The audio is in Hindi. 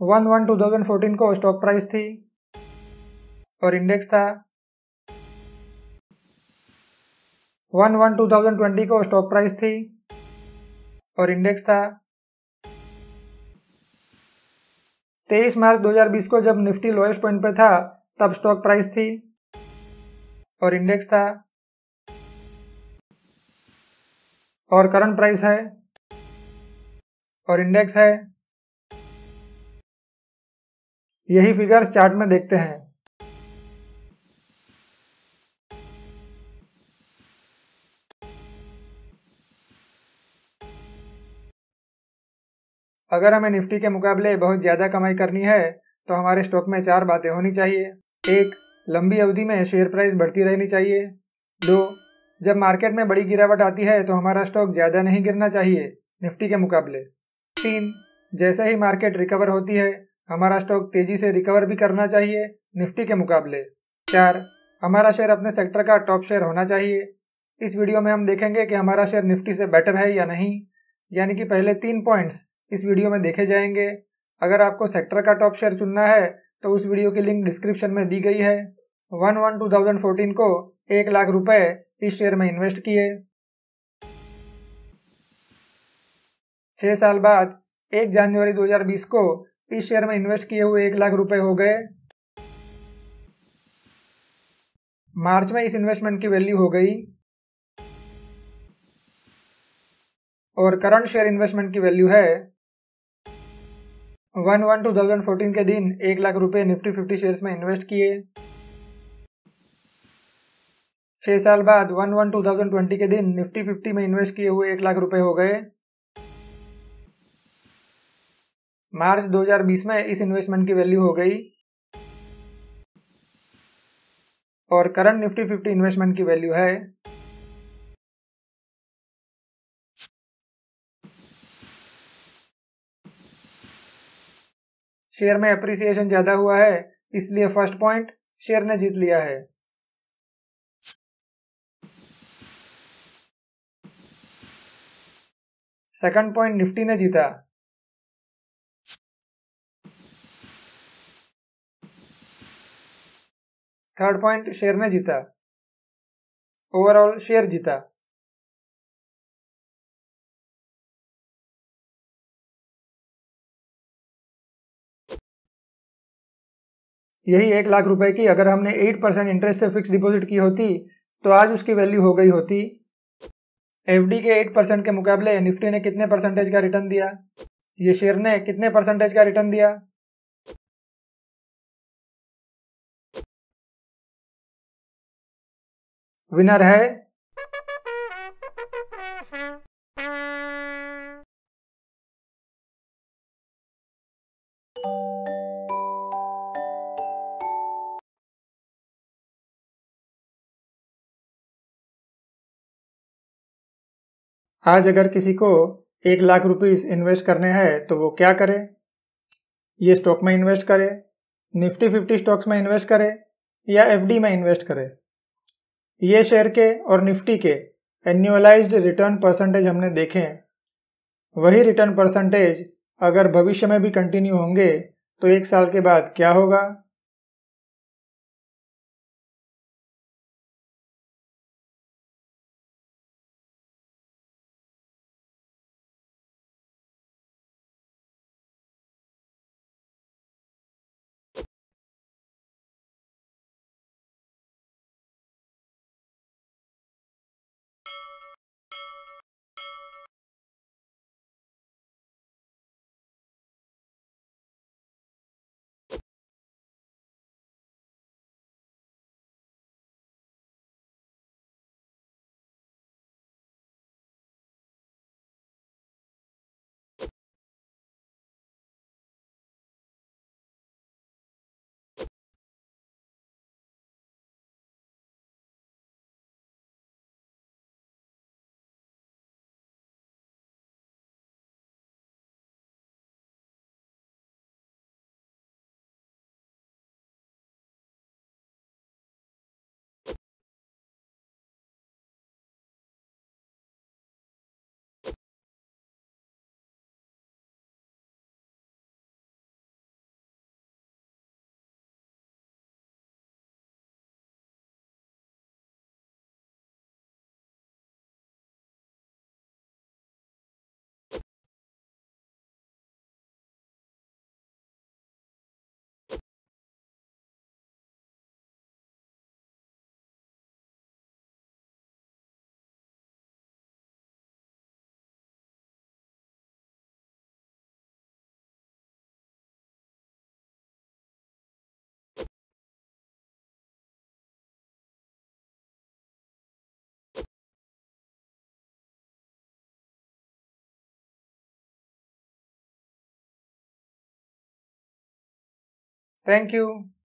1/1/2014 को स्टॉक प्राइस थी और इंडेक्स था। 1/1/2020 को स्टॉक प्राइस थी और इंडेक्स था। 23 मार्च 2020 को जब निफ्टी लोएस्ट पॉइंट पे था तब स्टॉक प्राइस थी और इंडेक्स था। और करंट प्राइस है और इंडेक्स है। यही फिगर्स चार्ट में देखते हैं। अगर हमें निफ्टी के मुकाबले बहुत ज़्यादा कमाई करनी है तो हमारे स्टॉक में 4 बातें होनी चाहिए। 1. लंबी अवधि में शेयर प्राइस बढ़ती रहनी चाहिए। 2. जब मार्केट में बड़ी गिरावट आती है तो हमारा स्टॉक ज़्यादा नहीं गिरना चाहिए निफ्टी के मुकाबले। 3. जैसे ही मार्केट रिकवर होती है हमारा स्टॉक तेज़ी से रिकवर भी करना चाहिए निफ्टी के मुकाबले। 4. हमारा शेयर अपने सेक्टर का टॉप शेयर होना चाहिए। इस वीडियो में हम देखेंगे कि हमारा शेयर निफ्टी से बेटर है या नहीं, यानी कि पहले 3 पॉइंट्स इस वीडियो में देखे जाएंगे। अगर आपको सेक्टर का टॉप शेयर चुनना है तो उस वीडियो की लिंक डिस्क्रिप्शन में दी गई है। 1/1/2014 को 1 लाख रुपए इस शेयर में इन्वेस्ट किए। 6 साल बाद 1 जनवरी 2020 को इस शेयर में इन्वेस्ट किए हुए 1 लाख रुपए हो गए। मार्च में इस इन्वेस्टमेंट की वैल्यू हो गई और करंट शेयर इन्वेस्टमेंट की वैल्यू है 1/1/2014 के दिन 1 लाख रुपए निफ्टी 50 शेयर्स में इन्वेस्ट किए। 6 साल बाद 1/1/2020 के दिन निफ्टी 50 में इन्वेस्ट किए हुए 1 लाख रुपए हो गए। मार्च 2020 में इस इन्वेस्टमेंट की वैल्यू हो गई और करंट निफ्टी 50 इन्वेस्टमेंट की वैल्यू है शेयर में अप्रिसिएशन ज़्यादा हुआ है, इसलिए फर्स्ट पॉइंट शेयर ने जीत लिया है। सेकंड पॉइंट निफ्टी ने जीता। थर्ड पॉइंट शेयर ने जीता। ओवरऑल शेयर जीता। यही 1 लाख रुपए की अगर हमने 8% इंटरेस्ट से फिक्स डिपॉजिट की होती तो आज उसकी वैल्यू हो गई होती। एफडी के 8% के मुकाबले निफ्टी ने कितने परसेंटेज का रिटर्न दिया? ये शेयर ने कितने परसेंटेज का रिटर्न दिया? विनर है आज अगर किसी को 1 लाख रुपीस इन्वेस्ट करने हैं तो वो क्या करे? ये स्टॉक में इन्वेस्ट करे, निफ्टी 50 स्टॉक्स में इन्वेस्ट करे या एफडी में इन्वेस्ट करे। ये शेयर के और निफ्टी के एन्युअलाइज्ड रिटर्न परसेंटेज हमने देखे हैं। वही रिटर्न परसेंटेज अगर भविष्य में भी कंटिन्यू होंगे तो 1 साल के बाद क्या होगा? Thank you.